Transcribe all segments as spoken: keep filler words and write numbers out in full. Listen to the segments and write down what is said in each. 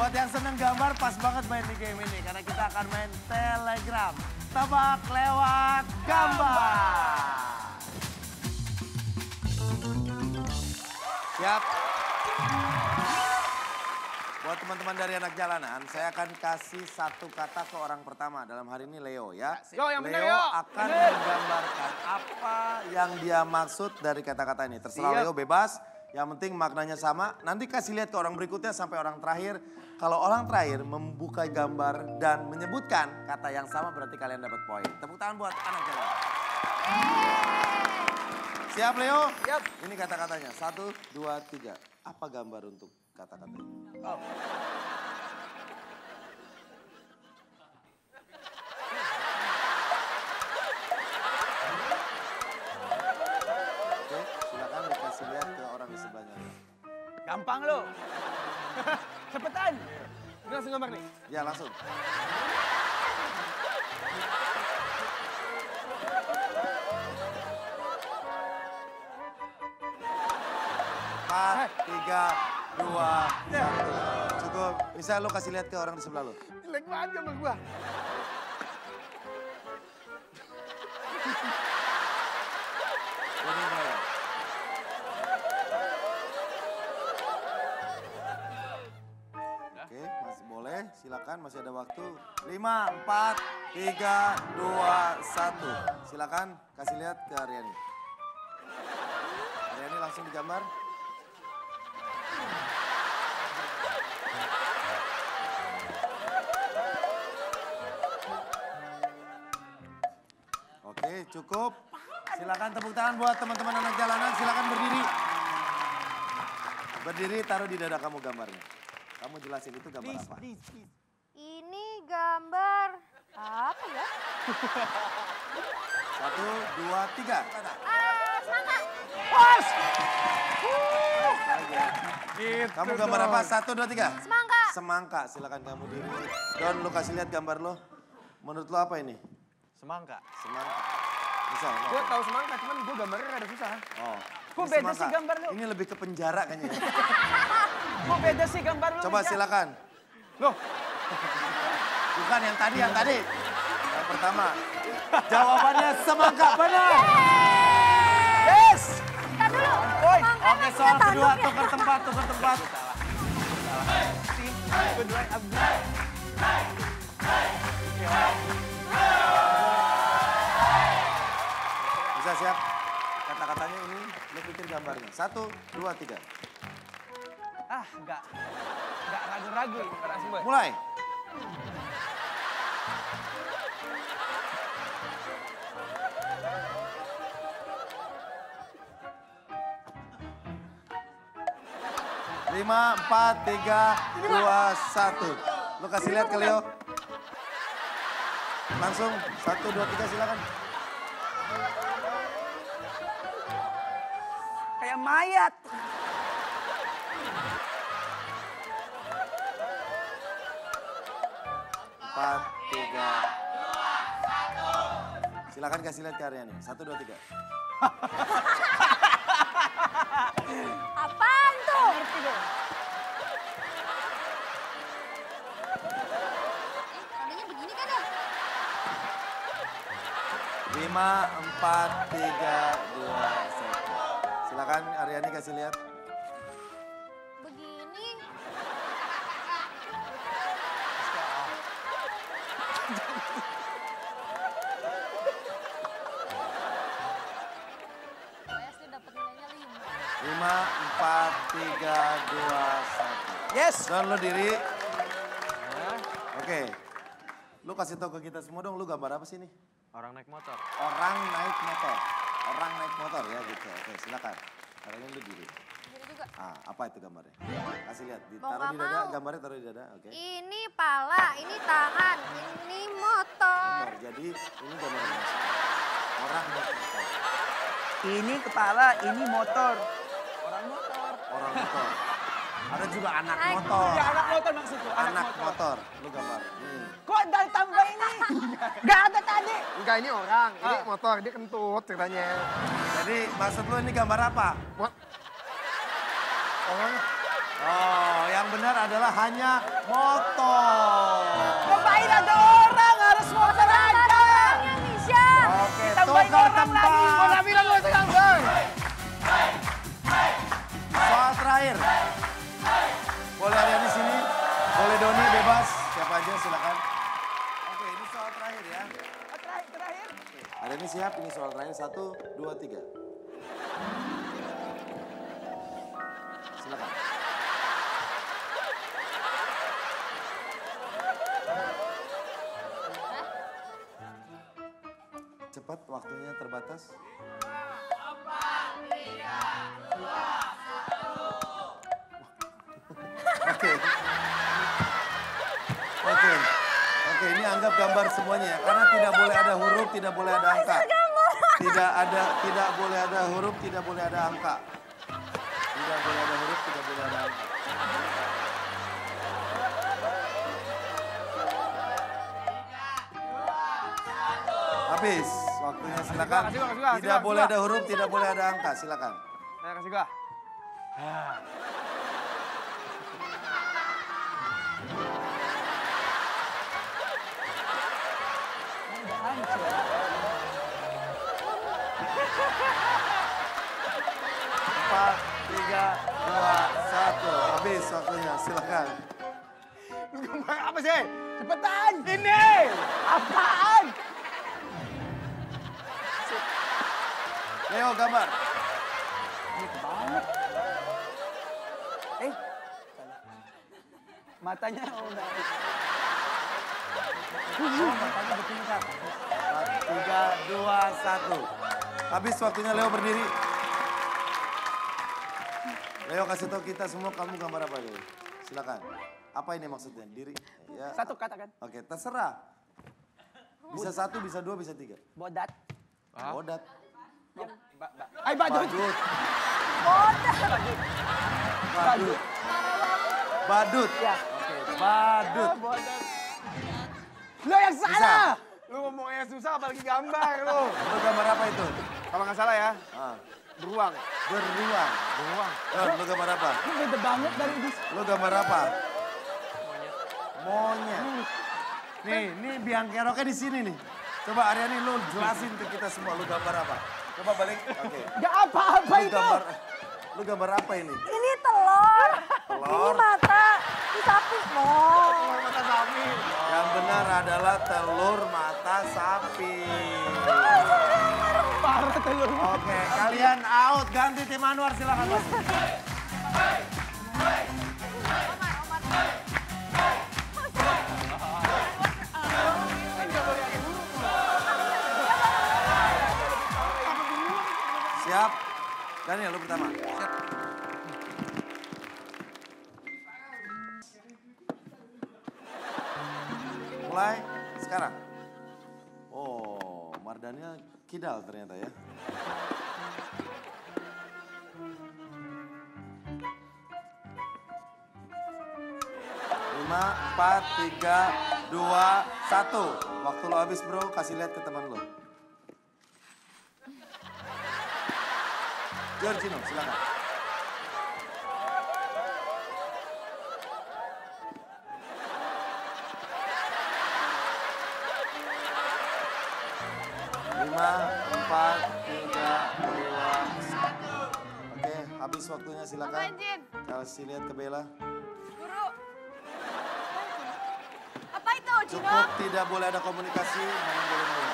Buat yang seneng gambar, pas banget main di game ini. Karena kita akan main Telegram. Tebak lewat gambar. Siap? Buat teman-teman dari anak jalanan, saya akan kasih satu kata ke orang pertama. Dalam hari ini Leo ya. Yo, yang bener, Leo yo. akan Bener. menggambarkan apa yang dia maksud dari kata-kata ini. Terserah Siap. Leo, bebas. Yang penting maknanya sama. Nanti kasih lihat ke orang berikutnya sampai orang terakhir. Kalau orang terakhir membuka gambar dan menyebutkan kata yang sama berarti kalian dapat poin. Tepuk tangan buat anak jalanan. Siap Leo? Siap. Ini kata-katanya. Satu, dua, tiga. Apa gambar untuk kata-kata ini? Oh. Oke, silakan dikasih lihat ke orang di sebelahnya. Gampang lo. Cepetan. Ini langsung gambar nih. Ya langsung. Empat, tiga, dua, satu. Cukup. Bisa lo kasih lihat ke orang di sebelah lo. Jelek banget gambar gua. Ini mulai. Oke, masih boleh. Silakan, masih ada waktu. Lima, empat, tiga, dua, satu. Silakan kasih lihat ke Aryani. Aryani langsung digambar. Oke, cukup. Silakan tepuk tangan buat teman-teman anak jalanan. Silakan berdiri. Berdiri, taruh di dada kamu gambarnya. Kamu jelasin itu gambar Please, apa? please, please. Ini gambar apa ya? Satu, dua, tiga. Kata. Ah, semangka. Pas. Lagi ya. Gitu Kamu gambar dong. apa? Satu, dua, tiga. Semangka. Semangka. Silakan kamu diri. Don, lu kasih lihat gambar lo. Menurut lo apa ini? Semangka. Semangka. Bisa? lo Gue apa? tahu semangka, cuman gue gambarnya rada susah. Oh. Kok Ini beda semangka. sih gambar lo? Ini lebih ke penjara kayaknya. ya. Kok beda sih gambar lu? Coba Rizka? silakan. Loh, Bukan yang tadi, yang tadi. Yang pertama. Jawabannya semangka, benar. yes! Tar dulu. Oi, Semangka Oke, masih soal ketanduk kedua, ya? tukar tempat, tukar tempat. Tim, kedua, abdi. Bisa siap? Kata-katanya ini, lu pikir gambarnya. Satu, dua, tiga. Ah, enggak. Enggak ragu-ragu ini, langsung boy. Mulai. Lima, empat, tiga, dua, satu. Lu kasih lihat ke Leo. Langsung, satu, dua, tiga, silakan. Kayak mayat. Empat, tiga. Silakan kasih lihat ke Aryani. Satu, dua, tiga. Apaan tuh? Ngerti dong. Tadinya begini kan ya? Lima, empat, tiga, dua, satu. Silakan Aryani kasih lihat. Begini. Saya sih dapat nilainya lima. Lima, empat, tiga, dua, satu. Yes. Don, lu diri. Oke. Lu kasih tau ke kita semua dong, lu gambar apa sih nih? Orang naik motor. Orang naik motor. Orang naik motor ya gitu. Oke, silakan. Sekarang lu diri. Jadi juga. Ah, apa itu gambarnya? Kasih lihat. Mau Ditaruh nggak di dada, mau. gambarnya taruh di dada. Oke. Ini pala, ini tangan, ini motor. Motor. Jadi ini gambar apa? Orang naik motor. Ini kepala, ini motor. Orang motor. Orang motor. Ada juga anak Naik motor. Ya anak motor maksudku, anak, Anak motor. motor. Lu gambar. Nih. Kok dari tambah ini? Gak ada tadi. Enggak, ini orang. Ini Ah. motor, dia kentut ceritanya. Jadi maksud lu ini gambar apa? What? Orang Oh, yang benar adalah hanya motor. Ngapain ada orang, harus motor aja. Orangnya Misha. Oke, Tambahin tukar orang lagi. tempat. Mana bilang lu itu yang bang? Soal terakhir. Boleh ada di sini, boleh Doni bebas, siapa aja silakan. Oke, ini soal terakhir ya. Oh, terakhir, terakhir. Ada ini siap, ini soal terakhir. Satu, dua, tiga. Silakan. Cepat, waktunya terbatas. Oke. Oke. Oke, ini anggap gambar semuanya ya. Karena tidak boleh ada huruf, tidak boleh ada angka. Tidak ada, tidak boleh ada huruf, tidak boleh ada angka. Tidak boleh ada huruf, tidak boleh ada angka. Habis, waktunya silakan. Kasih gua, kasih gua, kasih Tidak gua, boleh kasih ada huruf, tidak boleh ada angka, silakan. Saya kasih gua. Udah hancur. Empat, tiga, dua, satu. Habis waktunya, silakan. Gambar apa sih? Cepetan. Ini. Apaan? Leo, gambar. Baik banget. Eh, salah. Matanya udah. Oh, matanya bertingkat. Empat, tiga, dua, satu. Habis waktunya Leo berdiri. Leo kasih tahu kita semua kamu gambar apa Leo. Silakan. Apa ini maksudnya? Diri. Ya. Satu katakan. Oke, terserah. Bisa satu, bisa dua, bisa tiga. Bodat. Bodat. Ba- ba- Ay, badut. Badut. Bodoh. Badut. Badut. Ya. Oke, badut. Bodat. Lo yang salah. Lu ngomongnya susah apalagi gambar lu. Lo gambar apa itu? Kalau nggak salah ya, Ah, beruang. beruang. Beruang. Lo, lo gambar apa? Ini beda banget dari di Lo gambar apa? Monyet. Monyet. Nih, nih biang keroknya di sini nih. Coba Aryani lo jelasin ke kita semua lo gambar apa. Coba balik. Oke. Gak apa-apa Lo itu. gambar, lo gambar apa ini? Ini telur. Telur. Ini mata. Ini sapi. Oh. Telur mata sapi. Yang benar adalah telur mata sapi. Parah telur. Oke, kalian out. Ganti tim Anwar, silakan masuk. Siap. Daniel, lu pertama. Siap. Mulai sekarang. Oh, Mardania kidal ternyata ya. Lima, empat, tiga, dua, satu. Waktu lo habis bro, kasih lihat ke teman lo. Giorgino, silakan. Lima, empat, tiga, dua, satu. Oke, habis waktunya silakan. Apa, Jin? Kasih lihat ke Bella. Guru. Apa itu, Cino? Cukup, tidak boleh ada komunikasi, hanya boleh ngomong.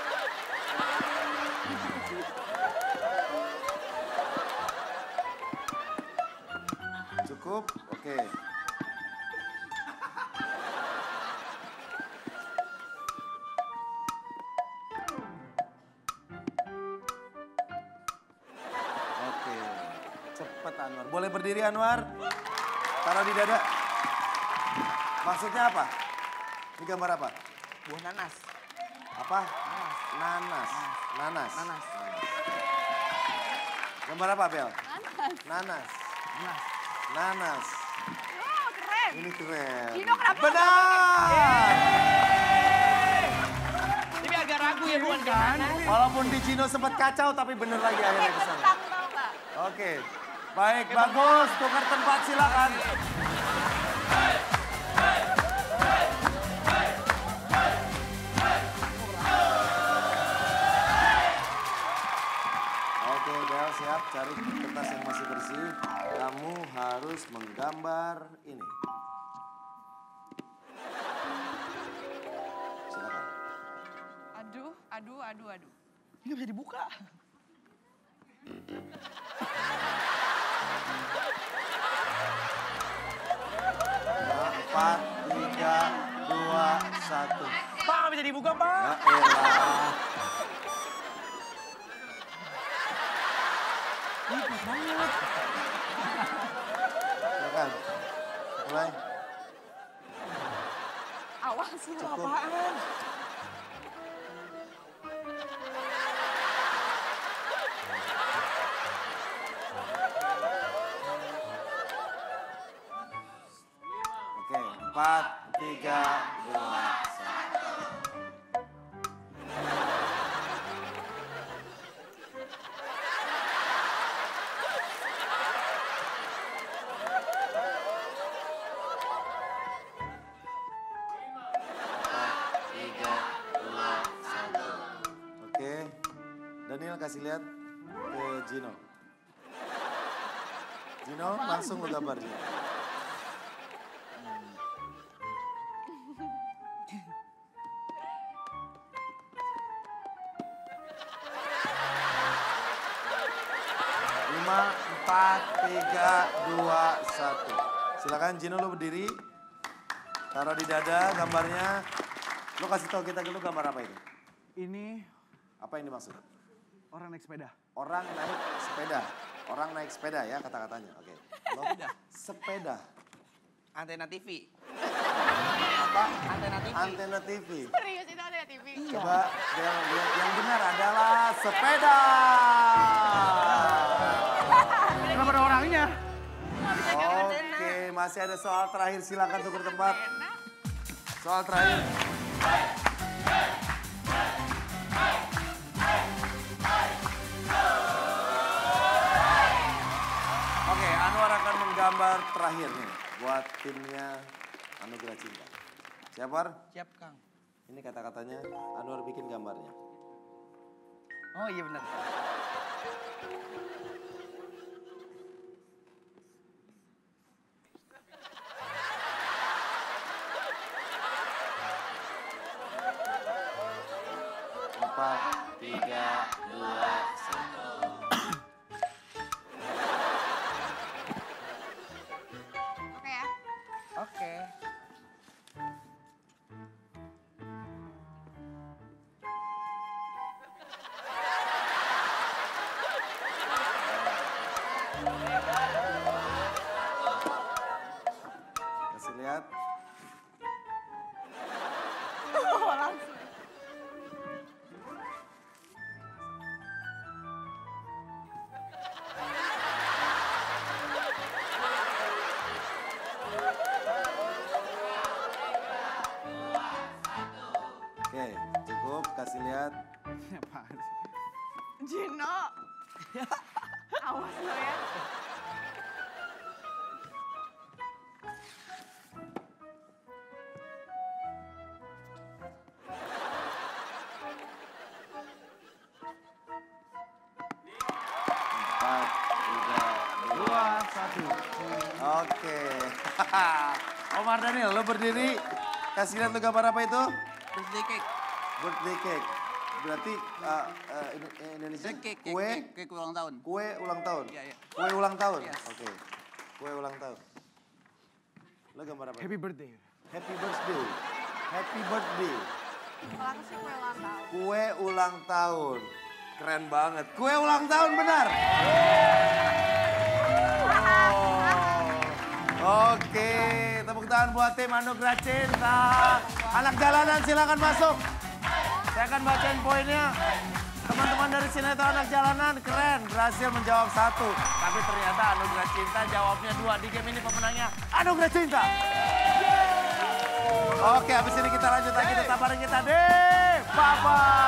Cukup, oke. Oke, cepet Anwar. Boleh berdiri Anwar? Taruh di dada. Maksudnya apa? Ini gambar apa? Buah nanas. Apa? Nanas. Nanas. Nanas. Gambar apa, Bel? Nanas. Nanas. Nanas. Nanas. Oh, keren. Ini keren. Cino, kenapa? Benar! Ini agak ragu ya bukan kan? Walaupun di Cino sempat kacau, tapi bener lagi akhirnya Kayak ke sana. kentang tau gak? Oke. Baik, bagus. Tukar tempat silakan. Oke, Bel, siap. Cari kertas yang masih bersih. Kamu harus menggambar ini. Silakan. Aduh, aduh, aduh, aduh. Ini bisa dibuka. Empat, tiga, dua, satu. Pak, nggak bisa dibuka, Pak. Ya elah. Ini kuat banget. Silakan. Mulai. Awas lu. Cukup. Apaan? Oke, empat, tiga, dua, satu. Empat, tiga, dua, satu. Oke, Daniel kasih lihat ke Gino. Gino, langsung lu gambar Gino. Lima, empat, tiga, dua, satu. Silakan Gino lu berdiri. Taruh di dada gambarnya. Lu kasih tahu kita dulu gambar apa ini? Ini Apa yang dimaksud? orang naik sepeda. Orang naik sepeda. Orang naik sepeda ya kata-katanya. Oke. Lo sepeda. Antena T V. Apa? Antena T V. Antena T V. Serius itu ada T V. Coba Del lihat yang benar adalah sepeda. Kenapa ada orangnya? Oke, masih ada soal terakhir. Silakan tukar tempat. Soal terakhir. Oke, Anwar akan menggambar terakhir nih buat timnya Anugerah Cinta. Siap, War? Siap, Kang. Ini kata-katanya Anwar bikin gambarnya. Oh iya benar. Empat, tiga, dua, satu. Oke ya. Oke. Kasih lihat. Oh, langsung. Oke, cukup. Kasih lihat. Apaan sih? Gino. Awas lo ya. Empat, tiga, dua, satu. Oke. Omar Daniel, lo berdiri. Kasih lihat lo gambar apa itu? Birthday cake. Birthday cake. Berarti uh, uh, Indonesia Cake, cake, kue, cake, cake ulang tahun. kue ulang tahun. Iya, iya. Kue ulang tahun. Yes. Oke. Kue ulang tahun. Lo gambar apa? Happy birthday. Happy birthday. Happy birthday. Kalau aku sih kue ulang tahun. Kue ulang tahun. Keren banget. Kue ulang tahun benar. Oh. Oke, tepuk tangan buat tim Anugerah Cinta. Anak jalanan silakan masuk. Saya akan bacain poinnya. Teman-teman dari sinetron Anak Jalanan keren, berhasil menjawab satu. Tapi ternyata Anugerah Cinta jawabnya dua. Di game ini pemenangnya Anugerah Cinta. Oke, habis ini kita lanjut lagi. Tetap bareng kita deh. Bye-bye.